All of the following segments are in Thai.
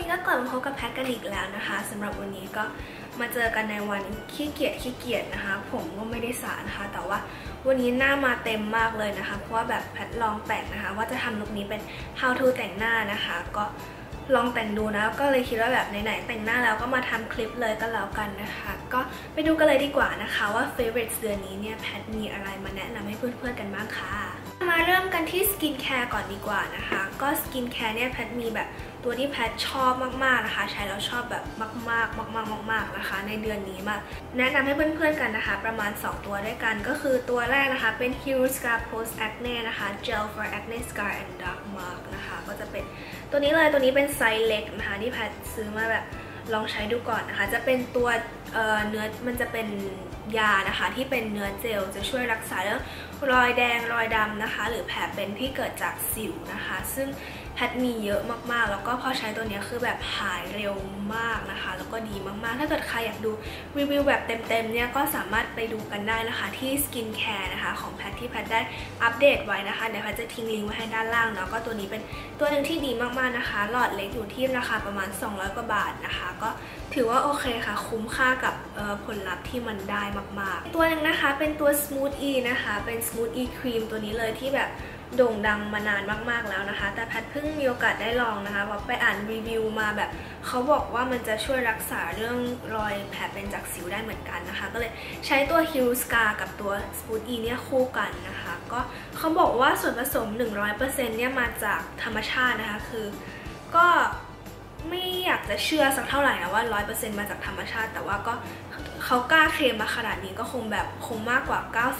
นี้ก็กลับมาพบกับแพทกันอีกแล้วนะคะสำหรับวันนี้ก็มาเจอกันในวันขี้เกียจนะคะผมก็ไม่ได้สระนะคะแต่ว่าวันนี้หน้ามาเต็มมากเลยนะคะเพราะว่าแบบแพทลองแต่งนะคะว่าจะทำลุคนี้เป็น how to แต่งหน้านะคะก็ลองแต่งดูนะก็เลยคิดว่าแบบไหนๆแต่งหน้าแล้วก็มาทำคลิปเลยก็แล้วกันนะคะก็ไปดูกันเลยดีกว่านะคะว่า favorite เดือนนี้เนี่ยแพทมีอะไรมาแนะนำให้เพื่อนๆกันบ้างค่ะมาเริ่มกันที่สกินแคร์ก่อนดีกว่านะคะก็สกินแคร์เนี่ยแพทมีแบบตัวที่แพทชอบมากๆนะคะใช้แล้วชอบแบบมากๆนะคะในเดือนนี้มาแนะนำให้เพื่อนๆกันนะคะประมาณ2ตัวด้วยกันก็คือตัวแรกนะคะเป็น Hero Scar Post Acne นะคะ Gel for Acne Scar and Dark Mark นะคะก็จะเป็นตัวนี้เลยตัวนี้เป็นไซส์เล็กนะคะที่แพทซื้อมาแบบลองใช้ดูก่อนนะคะจะเป็นตัวเนื้อมันจะเป็นยานะคะที่เป็นเนื้อเจลจะช่วยรักษาเรื่องรอยแดงรอยดำนะคะหรือแผลเป็นที่เกิดจากสิวนะคะซึ่งแพทมีเยอะมากๆแล้วก็พอใช้ตัวนี้คือแบบหายเร็วมากนะคะแล้วก็ดีมากๆถ้าเกิดใครอยากดูรีวิวแบบเต็มๆเนี่ยก็สามารถไปดูกันได้นะคะที่สกินแคร์นะคะของแพทที่แพทได้อัปเดตไว้นะคะเดี๋ยวแพทจะทิ้งลิงก์ไว้ให้ด้านล่างเนาะก็ตัวนี้เป็นตัวหนึ่งที่ดีมากๆนะคะหลอดเล็กอยู่ที่ราคาประมาณ200 กว่าบาทนะคะก็ถือว่าโอเคค่ะคุ้มค่ากับผลลัพธ์ที่มันได้มากๆตัวหนึ่งนะคะเป็นตัว Smooth E นะคะเป็น Smooth E Cream ตัวนี้เลยที่แบบโด่งดังมานานมากๆแล้วนะคะแต่แพทเพิ่งมีโอกาสได้ลองนะคะว่าไปอ่านรีวิวมาแบบเขาบอกว่ามันจะช่วยรักษาเรื่องรอยแผลเป็นจากสิวได้เหมือนกันนะคะก็เลยใช้ตัว Hero Scar กับตัว Smooth E เนี่ยคู่กันนะคะก็เขาบอกว่าส่วนผสม 100% เนี่ยมาจากธรรมชาตินะคะคือก็ไม่อยากจะเชื่อสักเท่าไหร่นะว่า 100% มาจากธรรมชาติแต่ว่าก็เขากล้าเคลมมาขนาดนี้ก็คงมากกว่า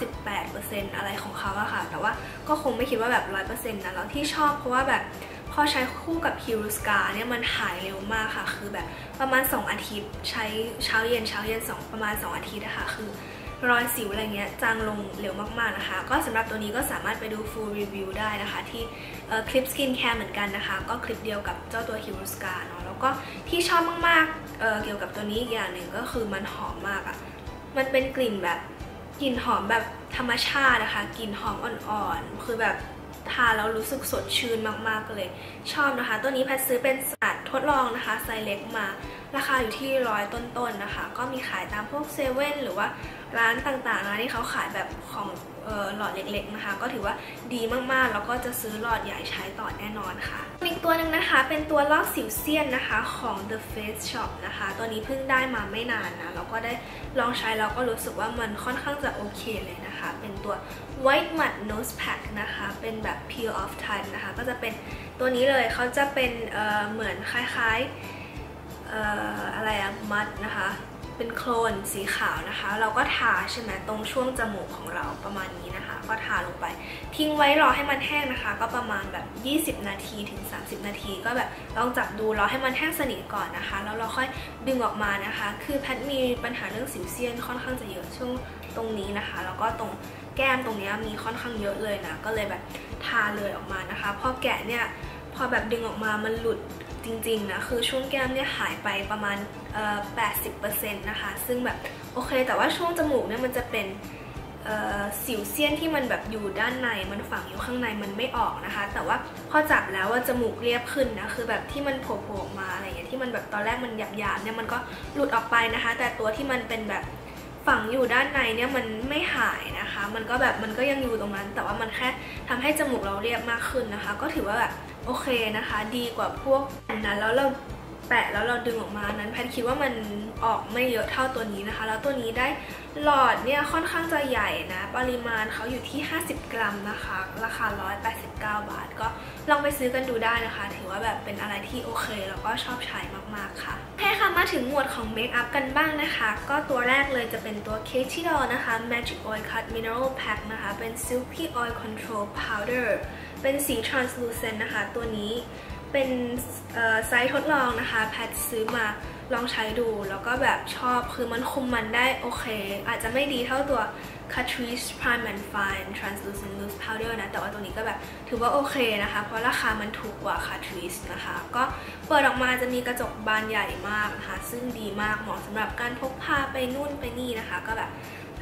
98% อะไรของเขาอะค่ะแต่ว่าก็คงไม่คิดว่าแบบ 100% นะแล้วที่ชอบเพราะว่าแบบพอใช้คู่กับ Hero Scar เนี่ยมันหายเร็วมากค่ะคือแบบประมาณ2 อาทิตย์ใช้เช้าเย็นประมาณ2 อาทิตย์นะคะคือรอยสิวอะไรเงี้ยจางลงเร็วมากๆนะคะก็สำหรับตัวนี้ก็สามารถไปดู full review ได้นะคะที่คลิป skin care เหมือนกันนะคะก็คลิปเดียวกับเจ้าตัว Hero Scar เนาะแล้วก็ที่ชอบมากๆเกี่ยวกับตัวนี้อีกอย่างหนึ่งก็คือมันหอมมากอ่ะมันเป็นกลิ่นแบบกลิ่นหอมแบบธรรมชาตินะคะกลิ่นหอมอ่อนๆคือแบบทาแล้วรู้สึกสดชื่นมากๆก็เลยชอบนะคะตัวนี้แพทซื้อเป็นสัตว์ทดลองนะคะไซส์เล็กมาราคาอยู่ที่100 ต้นๆนะคะก็มีขายตามพวกเซเว่นหรือว่าร้านต่างๆนะที่เขาขายแบบของหลอดเล็กๆนะคะก็ถือว่าดีมากๆแล้วก็จะซื้อหลอดใหญ่ใช้ต่อแน่นอนค่ะอีกตัวหนึ่งนะคะเป็นตัวลอกสิวเซียนนะคะของ The Face Shop นะคะตัวนี้เพิ่งได้มาไม่นานนะแล้วก็ได้ลองใช้แล้วก็รู้สึกว่ามันค่อนข้างจะโอเคเลยนะคะเป็นตัว White Mud Nose Pack นะคะเป็นแบบ Peel Off Type นะคะก็จะเป็นตัวนี้เลยเขาจะเป็นเหมือนคล้ายๆอะไรอะมัดนะคะเป็นโคลนสีขาวนะคะเราก็ทาใช่ไหมตรงช่วงจมูกของเราประมาณนี้นะคะก็ทาลงไปทิ้งไว้รอให้มันแห้งนะคะก็ประมาณแบบ20 นาทีถึง30 นาทีก็แบบลองจับดูรอให้มันแห้งสนิทก่อนนะคะแล้วเราค่อยดึงออกมานะคะคือแพทมีปัญหาเรื่องสิวเซียนค่อนข้างจะเยอะช่วงตรงนี้นะคะแล้วก็ตรงแก้มตรงนี้มีค่อนข้างเยอะเลยนะก็เลยแบบทาเลยออกมานะคะพอแกะเนี่ยพอแบบดึงออกมามันหลุดจริงๆนะคือช่วงแก้มเนี่ยหายไปประมาณ80% นะคะซึ่งแบบโอเคแต่ว่าช่วงจมูกเนี่ยมันจะเป็นสิวเซียนที่มันแบบอยู่ด้านในมันฝังอยู่ข้างในมันไม่ออกนะคะแต่ว่าพอจับแล้วว่าจมูกเรียบขึ้นนะคือแบบที่มันโผล่ออกมาอะไรอย่างเงี้ยที่มันแบบตอนแรกมันหยาบๆเนี่ยมันก็หลุดออกไปนะคะแต่ตัวที่มันเป็นแบบฝังอยู่ด้านในเนี่ยมันไม่หายนะคะมันก็แบบมันก็ยังอยู่ตรงนั้นแต่ว่ามันแค่ทำให้จมูกเราเรียบมากขึ้นนะคะก็ถือว่าแบบโอเคนะคะดีกว่าพวกอันนั้นแล้วเราแปะแล้วเราดึงออกมานั้นแพทคิดว่ามันออกไม่เยอะเท่าตัวนี้นะคะแล้วตัวนี้ได้หลอดเนี่ยค่อนข้างจะใหญ่นะปริมาณเขาอยู่ที่50 กรัมนะคะราคา189 บาทก็ลองไปซื้อกันดูได้นะคะถือว่าแบบเป็นอะไรที่โอเคแล้วก็ชอบใช้มากๆค่ะโอเคค่ะมาถึงหมวดของเมคอัพกันบ้างนะคะก็ตัวแรกเลยจะเป็นตัว Katy Doll นะคะ Magic Oil Cut Mineral Pack นะคะเป็น Silky Oil Control Powder เป็นสี translucent นะคะตัวนี้เป็นไซส์ทดลองนะคะแพทซื้อมาลองใช้ดูแล้วก็แบบชอบคือมันคุมมันได้โอเคอาจจะไม่ดีเท่าตัว Catrice Prime and Fine Translucent Loose Powder นะแต่ว่าตัวนี้ก็แบบถือว่าโอเคนะคะเพราะราคามันถูกกว่า Catrice นะคะก็เปิดออกมาจะมีกระจกบานใหญ่มากนะคะซึ่งดีมากเหมาะสำหรับการพกพาไปนู่นไปนี่นะคะก็แบบ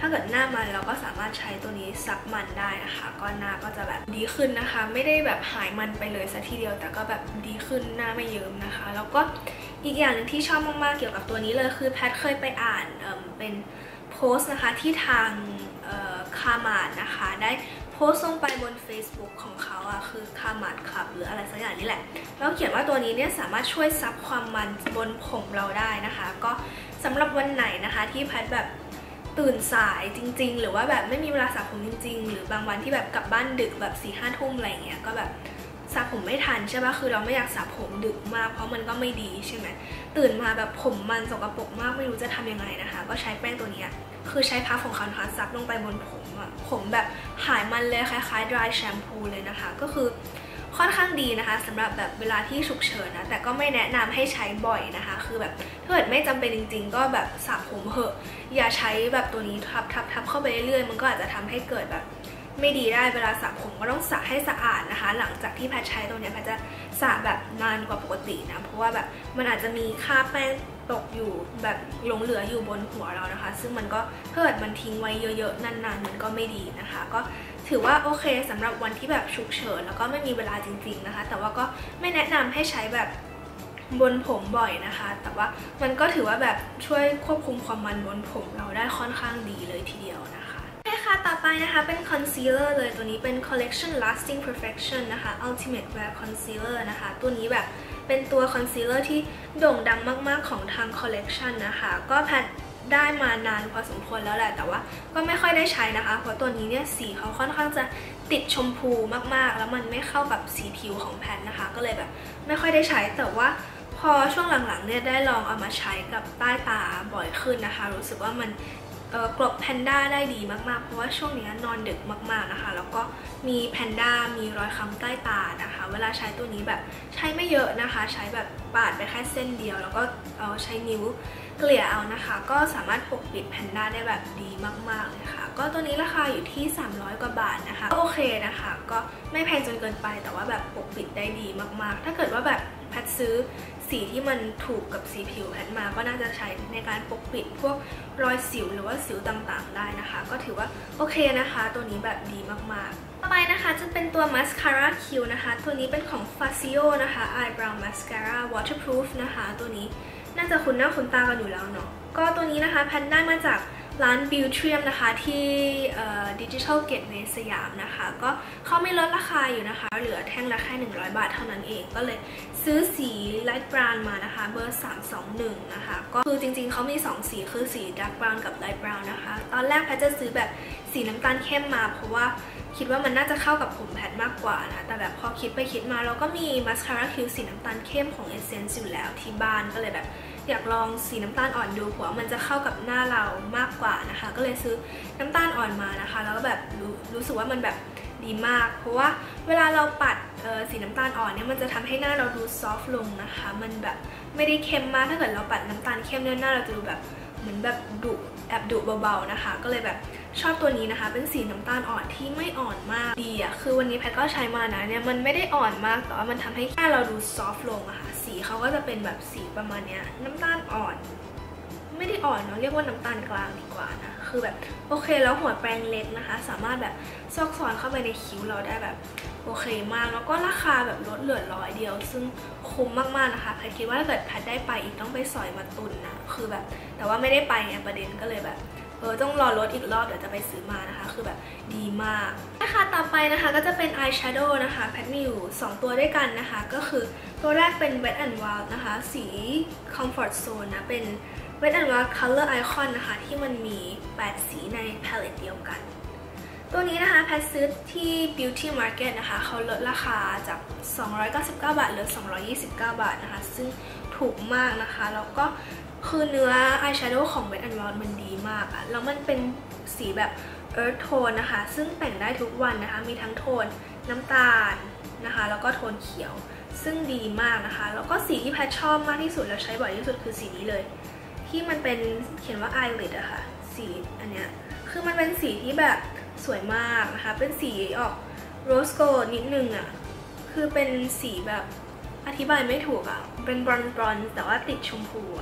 ถ้าเกิดหน้ามันเราก็สามารถใช้ตัวนี้ซับมันได้นะคะก็หน้าก็จะแบบดีขึ้นนะคะไม่ได้แบบหายมันไปเลยซะทีเดียวแต่ก็แบบดีขึ้นหน้าไม่เยิ้มนะคะแล้วก็อีกอย่างหนึ่งที่ชอบมากๆเกี่ยวกับตัวนี้เลยคือแพทเคยไปอ่านเป็นโพสต์นะคะที่ทางคามาดนะคะได้โพสต์ลงไปบน Facebook ของเขาอะคือคามาดคลับหรืออะไรสักอย่างนี่แหละแล้วเขียนว่าตัวนี้เนี่ยสามารถช่วยซับความมันบนผมเราได้นะคะก็สำหรับวันไหนนะคะที่แพทแบบตื่นสายจริงๆหรือว่าแบบไม่มีเวลาสระผมจริงๆหรือบางวันที่แบบกลับบ้านดึกแบบ4-5 ทุ่มอะไรเงี้ยก็แบบสระผมไม่ทันใช่ปะคือเราไม่อยากสระผมดึกมากเพราะมันก็ไม่ดีใช่ไหมตื่นมาแบบผมมันสกปรกมากไม่รู้จะทำยังไงนะคะก็ใช้แป้งตัวนี้คือใช้พัฟของเขานะคะซับลงไปบนผมผมแบบหายมันเลยคล้ายๆ dry shampoo เลยนะคะก็คือค่อนข้างดีนะคะสำหรับแบบเวลาที่ฉุกเฉินนะแต่ก็ไม่แนะนำให้ใช้บ่อยนะคะคือแบบถ้าเกิดไม่จำเป็นจริงๆก็แบบสระผมเหอะอย่าใช้แบบตัวนี้ทับเข้าไปเรื่อยๆมันก็อาจจะทำให้เกิดแบบไม่ดีได้เวลาสระผมก็ต้องสระให้สะอาดนะคะหลังจากที่แพทใช้ตัวนี้แพทจะสระแบบนานกว่าปกตินะเพราะว่าแบบมันอาจจะมีคราบแป้งตกอยู่แบบหลงเหลืออยู่บนหัวเรานะคะซึ่งมันก็ถ้าเกิดมันทิ้งไว้เยอะๆนานๆมันก็ไม่ดีนะคะก็ถือว่าโอเคสำหรับวันที่แบบฉุกเฉินแล้วก็ไม่มีเวลาจริงๆนะคะแต่ว่าก็ไม่แนะนำให้ใช้แบบบนผมบ่อยนะคะแต่ว่ามันก็ถือว่าแบบช่วยควบคุมความมันบนผมเราได้ค่อนข้างดีเลยทีเดียวนะคะค่ะต่อไปนะคะเป็นคอนซีลเลอร์เลยตัวนี้เป็น Collection Lasting Perfection นะคะ Ultimate Wear Concealer นะคะตัวนี้แบบเป็นตัวคอนซีลเลอร์ที่โด่งดังมากๆของทาง Collection นะคะก็แพทได้มานานพอสมควรแล้วแหละแต่ว่าก็ไม่ค่อยได้ใช้นะคะเพราะตัวนี้เนี่ยสีเขาค่อนข้างจะติดชมพูมากๆแล้วมันไม่เข้ากับสีผิวของแพทนะคะก็เลยแบบไม่ค่อยได้ใช้แต่ว่าพอช่วงหลังๆเนี่ยได้ลองเอามาใช้กับใต้ตาบ่อยขึ้นนะคะรู้สึกว่ามันกลบแพนด้าได้ดีมากๆเพราะว่าช่วงนี้นอนดึกมากๆนะคะแล้วก็มีแพนด้ามีรอยค้ำใต้ตานะคะเวลาใช้ตัวนี้แบบใช้ไม่เยอะนะคะใช้แบบปาดไปแค่เส้นเดียวแล้วก็เอาใช้นิ้วเกลี่ยเอานะคะก็สามารถปกปิดแพนด้าได้แบบดีมากๆเลยค่ะก็ตัวนี้ราคาอยู่ที่300 กว่าบาทนะคะก็โอเคนะคะก็ไม่แพงจนเกินไปแต่ว่าแบบปกปิดได้ดีมากๆถ้าเกิดว่าแบบแพทซื้อสีที่มันถูกกับสีผิวแพทมาก็น่าจะใช้ในการปกปิดพวกรอยสิวหรือว่าสิวต่างๆได้นะคะก็ถือว่าโอเคนะคะตัวนี้แบบดีมากๆต่อไปนะคะจะเป็นตัวมาสคาร่าคิวนะคะตัวนี้เป็นของ Fazio นะคะ Eyebrow Mascara Waterproof นะคะตัวนี้น่าจะคุ้นหน้าคุ้นตากันอยู่แล้วเนาะก็ตัวนี้นะคะแพทได้มาจากร้าน Beautrium นะคะที่Digital Gateway สยามนะคะก็เขาไม่ลดราคาอยู่นะคะเหลือแท่งละแค่100 บาทเท่านั้นเองก็เลยซื้อสี Light Brown มานะคะเบอร์321นะคะก็คือจริงๆเขามี2สีคือสี Dark Brown กับ Light Brown นะคะตอนแรกแพทจะซื้อแบบสีน้ำตาลเข้มมาเพราะว่าคิดว่ามันน่าจะเข้ากับผมแพทมากกว่านะแต่แบบพอคิดไปคิดมาเราก็มีมาสคาร่าคิ้วสีน้ำตาลเข้มของ Essence อยู่แล้วที่บ้านก็เลยแบบอยากลองสีน้ำตาลอ่อนดูเพราะมันจะเข้ากับหน้าเรามากกว่านะคะก็เลยซื้อน้ำตาลอ่อนมานะคะแล้วก็แบบรู้สึกว่ามันแบบดีมากเพราะว่าเวลาเราปัดสีน้ำตาลอ่อนเนี่ยมันจะทำให้หน้าเราดูซอฟต์ลงนะคะมันแบบไม่ได้เข้มมากถ้าเกิดเราปัดน้ำตาลเข้มเนี่ยหน้าเราจะดูแบบเหมือนแบบดุแอบดุเบาๆนะคะก็เลยแบบชอบตัวนี้นะคะเป็นสีน้ำตาลอ่อนที่ไม่อ่อนมากดีอะคือวันนี้แพทก็ใช้มานะเนี่ยมันไม่ได้อ่อนมากแต่ว่ามันทำให้หน้าเราดูซอฟต์ลงอะค่ะสีเขาก็จะเป็นแบบสีประมาณนี้น้ำตาลอ่อนไม่ได้อ่อนเนาะเรียกว่าน้ำตาลกลางดีกว่านะคือแบบโอเคแล้วหัวแปรงเล็กนะคะสามารถแบบซอกซอนเข้าไปในคิ้วเราได้แบบโอเคมากแล้วก็ราคาแบบลดเหลือ100 เดียวซึ่งคุ้มมากๆนะคะแพทคิดว่าถ้าเกิดแพทได้ไปอีกต้องไปสอยมาตุนนะคือแบบแต่ว่าไม่ได้ไปไงประเด็นก็เลยแบบต้องรอลดอีกรอบเดี๋ยวจะไปซื้อมานะคะคือแบบดีมากนะคะต่อไปนะคะก็จะเป็นอายแชโดว์นะคะแพทมีอยู่2ตัวด้วยกันนะคะก็คือตัวแรกเป็น Wet n Wild นะคะสี Comfort Zone นะเป็น Wet n Wild Color Icon นะคะที่มันมี8สีในพาเลตเดียวกันตัวนี้นะคะแพทซื้อที่ Beauty Market นะคะเขาลดราคาจาก299 บาทเหลือ229 บาทนะคะซึ่งถูกมากนะคะแล้วก็คือเนื้ออายแชโดว์ของ Wet n Wild มันดีมากอะแล้วมันเป็นสีแบบ Earth Tone นะคะซึ่งแต่งได้ทุกวันนะคะมีทั้งโทนน้ำตาลนะคะแล้วก็โทนเขียวซึ่งดีมากนะคะแล้วก็สีที่แพทชอบมากที่สุดแล้วใช้บ่อยที่สุดคือสีนี้เลยที่มันเป็นเขียนว่า Eyelid อะค่ะสีอันเนี้ยคือมันเป็นสีที่แบบสวยมากนะคะเป็นสีออกโรสโกลด์นิดนึงอะคือเป็นสีแบบอธิบายไม่ถูกอะเป็นบรอนซ์แต่ว่าติดชมพูอะ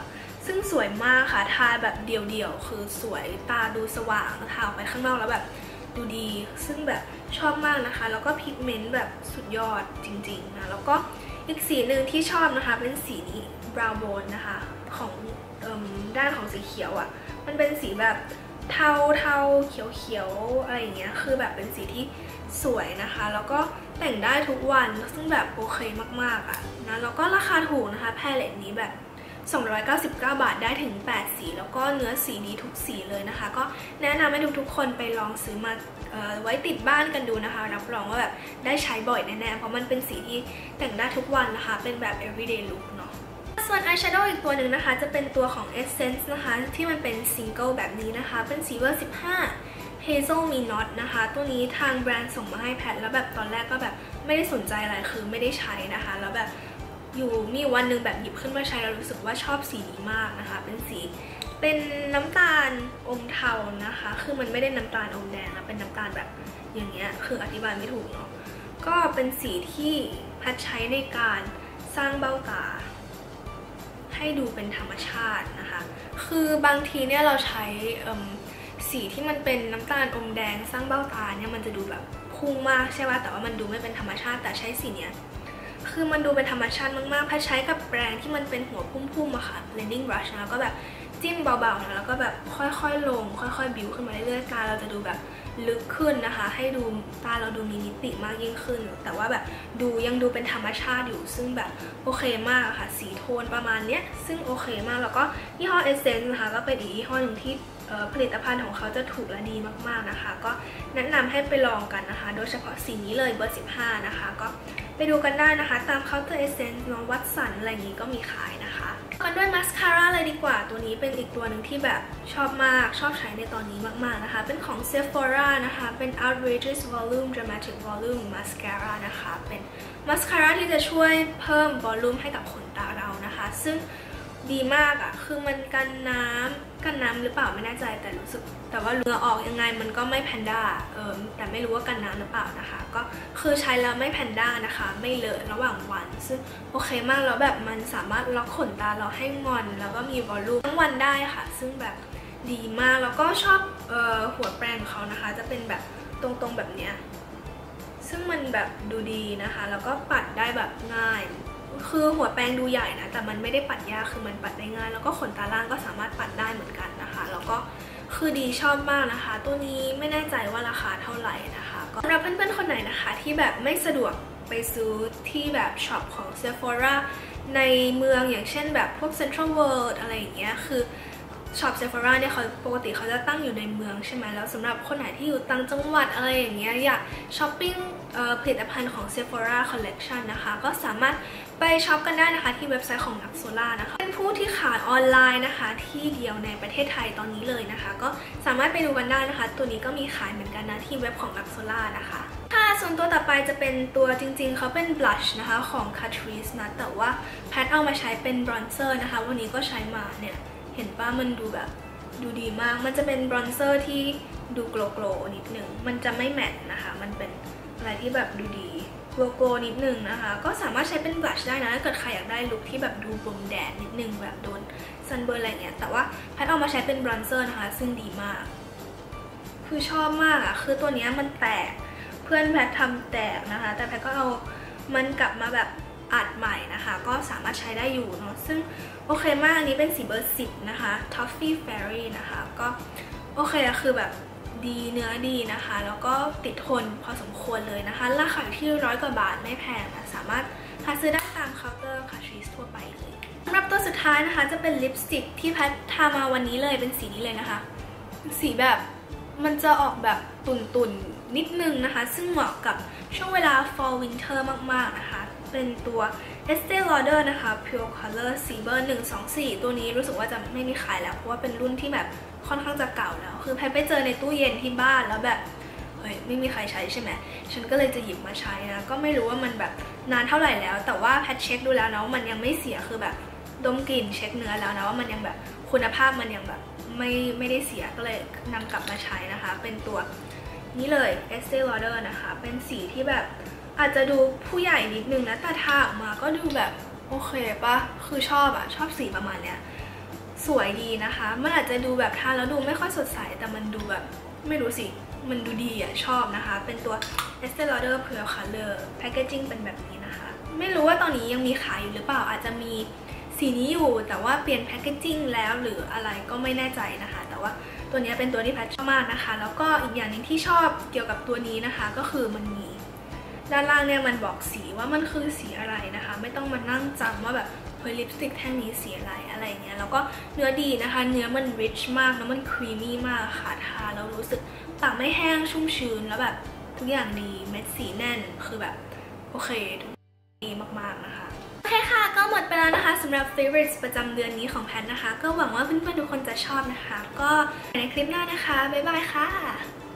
ซึ่งสวยมากค่ะทาแบบเดี่ยวๆคือสวยตาดูสว่างทาออกไปข้างนอกแล้วแบบดูดีซึ่งแบบชอบมากนะคะแล้วก็พิกเมนต์แบบสุดยอดจริงๆนะแล้วก็อีกสีหนึ่งที่ชอบนะคะเป็นสีนี้ brown bone นะคะของด้านของสีเขียวอ่ะมันเป็นสีแบบเทาเขียวอะไรอย่างเงี้ยคือแบบเป็นสีที่สวยนะคะแล้วก็แต่งได้ทุกวันซึ่งแบบโอเคมากๆอ่ะนะแล้วก็ราคาถูกนะคะแพลเลตนี้แบบ299 บาทได้ถึง8สีแล้วก็เนื้อสีดีทุกสีเลยนะคะก็แนะนำให้ทุกคนไปลองซื้อมาไว้ติดบ้านกันดูนะคะรับรองว่าแบบได้ใช้บ่อยแน่ๆเพราะมันเป็นสีที่แต่งได้ทุกวันนะคะเป็นแบบ everyday look เนาะส่วนอายแชโดว์อีกตัวหนึ่งนะคะจะเป็นตัวของ Essence นะคะที่มันเป็นซิงเกิลแบบนี้นะคะเป็นสีเบอร์15 Hazel Me Not นะคะตัวนี้ทางแบรนด์ส่งมาให้แพทแล้วแบบตอนแรกก็แบบไม่ได้สนใจอะไรคือไม่ได้ใช้นะคะแล้วแบบมีวันหนึ่งแบบหยิบขึ้นมาใช้แล้วรู้สึกว่าชอบสีนี้มากนะคะเป็นน้ำตาลอมเทานะคะคือมันไม่ได้น้ำตาลอมแดงนะเป็นน้ำตาลแบบอย่างเงี้ยคืออธิบายไม่ถูกเนาะก็เป็นสีที่แพทใช้ในการสร้างเบ้าตาให้ดูเป็นธรรมชาตินะคะคือบางทีเนี่ยเราใช้สีที่มันเป็นน้ำตาลอมแดงสร้างเบ้าตาเนี่ยมันจะดูแบบพุ่งมากใช่ไหมแต่ว่ามันดูไม่เป็นธรรมชาติแต่ใช้สีเนี้ยคือมันดูเป็นธรรมชาติมากๆแพทใช้กับแปรงที่มันเป็นหัวพุ่มๆอะค่ะ blending brush นะก็แบบจิ้มเบาๆนะแล้วก็แบบค่อยๆลงค่อยๆบิวขึ้นมาเรื่อยๆตาเราจะดูแบบลึกขึ้นนะคะให้ดูตาเราดูมีมิติมากยิ่งขึ้นแต่ว่าแบบยังดูเป็นธรรมชาติอยู่ซึ่งแบบโอเคมากค่ะสีโทนประมาณเนี้ยซึ่งโอเคมากแล้วก็ยี่ห้อ Essence นะคะก็เป็นอีกยี่ห้อหนึ่งที่ผลิตภัณฑ์ของเขาจะถูกและดีมากๆนะคะก็แนะนำให้ไปลองกันนะคะโดยเฉพาะสีนี้เลยเบอร์15นะคะก็ไปดูกันได้นะคะตามเคาน์เตอร์ Essence น้องวัตสันอะไรอย่างนี้ก็มีขายนะคะกันด้วยมาสคาร่าเลยดีกว่าตัวนี้เป็นอีกตัวหนึ่งที่แบบชอบมากชอบใช้ในตอนนี้มากๆนะคะเป็นของ Sephora นะคะเป็น Outrageous Volume Dramatic Volume Mascara นะคะเป็นมาสคาร่าที่จะช่วยเพิ่ม volume ให้กับขนตาเรานะคะซึ่งดีมากอ่ะคือมันกันน้ำหรือเปล่าไม่แน่ใจแต่รู้สึกแต่ว่าเหงื่อออกยังไงมันก็ไม่แพนด้าแต่ไม่รู้ว่ากันน้ำหรือเปล่านะคะก็คือใช้แล้วไม่แพนด้านะคะไม่เลอะระหว่างวันซึ่งโอเคมากแล้วแบบมันสามารถล็อกขนตาเราให้งอนแล้วก็มีวอลลุ่มทั้งวันได้ค่ะซึ่งแบบดีมากแล้วก็ชอบหัวแปรงของเขานะคะจะเป็นแบบตรงๆแบบเนี้ยซึ่งมันแบบดูดีนะคะแล้วก็ปัดได้แบบง่ายคือหัวแปรงดูใหญ่นะแต่มันไม่ได้ปัดยากคือมันปัดได้ง่ายแล้วก็ขนตาล่างก็สามารถปัดได้เหมือนกันนะคะแล้วก็คือดีชอบมากนะคะตัวนี้ไม่แน่ใจว่าราคาเท่าไหร่นะคะก็สำหรับเพื่อนๆคนไหนนะคะที่แบบไม่สะดวกไปซื้อที่แบบช็อปของ Sephora ในเมืองอย่างเช่นแบบพวก Central World อะไรอย่างเงี้ยคือช็อป Sephora เนี่ยเขาปกติเขาจะตั้งอยู่ในเมืองใช่ไหมแล้วสำหรับคนไหนที่อยู่ต่างจังหวัดอะไรอย่างเงี้ยอยากช้อปปิ้งผลิตภัณฑ์ของ Sephora Collection นะคะก็สามารถไปช็อปกันได้นะคะที่เว็บไซต์ของ Naxxola นะคะเป็นผู้ที่ขายออนไลน์นะคะที่เดียวในประเทศไทยตอนนี้เลยนะคะก็สามารถไปดูกันได้นะคะตัวนี้ก็มีขายเหมือนกันนะที่เว็บของ Naxxola นะคะค่ะส่วนตัวต่อไปจะเป็นตัวจริงๆเขาเป็น blush นะคะของ Catrice นะแต่ว่าแพทเอามาใช้เป็น bronzer นะคะวันนี้ก็ใช้มาเนี่ยเห็นป่ะมันดูแบบดูดีมากมันจะเป็น bronzer ที่ดูโกลๆนิดนึงมันจะไม่แมตต์นะคะมันเป็นอะไรที่แบบดูดีโกลนิดนึงนะคะก็สามารถใช้เป็นบลัชได้นะถ้าเกิดใครอยากได้ลุคที่แบบดูโดนแดดนิดนึงแบบโดนซันเบิร์นอะไรเงี้ยแต่ว่าแพทเอามาใช้เป็นบรอนเซอร์นะคะซึ่งดีมากคือชอบมากอะคือตัวนี้มันแตกเพื่อนแพททำแตกนะคะแต่แพทก็เอามันกลับมาแบบอัดใหม่นะคะก็สามารถใช้ได้อยู่เนาะซึ่งโอเคมากอันนี้เป็นสีเบอร์10นะคะ Toffee Fairy นะคะก็โอเคอะคือแบบดีเนื้อดีนะคะแล้วก็ติดทนพอสมควรเลยนะคะราคาที่100 กว่าบาทไม่แพงนะสามารถหาซื้อได้ตามเคาน์เตอร์Catriceทั่วไปเลยสำหรับตัวสุดท้ายนะคะจะเป็นลิปสติกที่แพททามาวันนี้เลยเป็นสีนี้เลยนะคะสีแบบมันจะออกแบบตุ่นๆนิดนึงนะคะซึ่งเหมาะกับช่วงเวลา fall winter มากๆนะคะเป็นตัว Estee Lauder นะคะ Pure Color สีเบอร์124ตัวนี้รู้สึกว่าจะไม่มีขายแล้วเพราะว่าเป็นรุ่นที่แบบค่อนข้างจะเก่าแล้วคือแพทไปเจอในตู้เย็นที่บ้านแล้วแบบเฮ้ยไม่มีใครใช้ใช่ไหมฉันก็เลยจะหยิบมาใช้นะก็ไม่รู้ว่ามันแบบนานเท่าไหร่แล้วแต่ว่าแพทเช็คดูแล้วนะว่ามันยังไม่เสียคือแบบดมกลิ่นเช็คเนื้อแล้วนะว่ามันยังแบบคุณภาพมันยังแบบไม่ได้เสียก็เลยนำกลับมาใช้นะคะเป็นตัวนี้เลย Estee Lauder นะคะเป็นสีที่แบบอาจจะดูผู้ใหญ่นิดนึงนะแต่ทาออกมาก็ดูแบบโอเคปะคือชอบอะชอบสีประมาณเนี้ยสวยดีนะคะมันอาจจะดูแบบทาแล้วดูไม่ค่อยสดใสแต่มันดูแบบไม่รู้สิมันดูดีชอบนะคะเป็นตัว Estee Lauder Pure Color Packaging เป็นแบบนี้นะคะไม่รู้ว่าตอนนี้ยังมีขายอยู่หรือเปล่าอาจจะมีสีนี้อยู่แต่ว่าเปลี่ยน Packaging แล้วหรืออะไรก็ไม่แน่ใจนะคะแต่ว่าตัวนี้เป็นตัวที่แพทชอบมากนะคะแล้วก็อีกอย่างหนึ่งที่ชอบเกี่ยวกับตัวนี้นะคะก็คือมันมีด้านล่างเนี่ยมันบอกสีว่ามันคือสีอะไรนะคะไม่ต้องมานั่งจำว่าแบบเฮ้ยลิปสติกแท่งนี้สีอะไรเงี้ยแล้วก็เนื้อดีนะคะเนื้อมัน rich มากแล้วมัน creamy มากค่ะทาแล้วรู้สึกปากไม่แห้งชุ่มชื้นแล้วแบบทุกอย่างดีเม็ดสีแน่นคือแบบโอเคดีมากๆนะคะโอเคค่ะก็หมดไปแล้วนะคะสำหรับ favorites ประจำเดือนนี้ของแพทนะคะก็หวังว่าเพื่อนๆทุกคนจะชอบนะคะก็ในคลิปหน้านะคะบ๊ายบายค่ะ